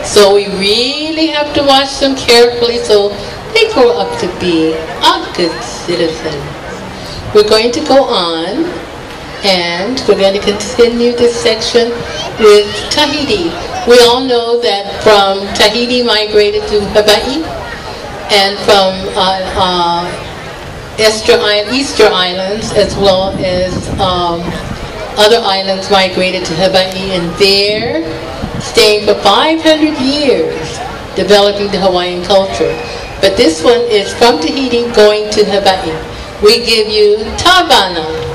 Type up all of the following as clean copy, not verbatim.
So we really have to watch them carefully so they grow up to be a good citizen. We're going to go on and we're going to continue this section with Tahiti. We all know that from Tahiti migrated to Hawaii, and from Easter Islands as well as other islands migrated to Hawaii, and there staying for 500 years developing the Hawaiian culture. But this one is from Tahiti going to Hawaii. We give you Tavana.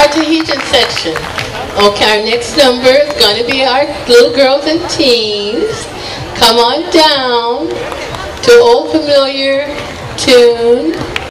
Tahitian section. Okay, our next number is going to be our little girls and teens. Come on down to old familiar tune.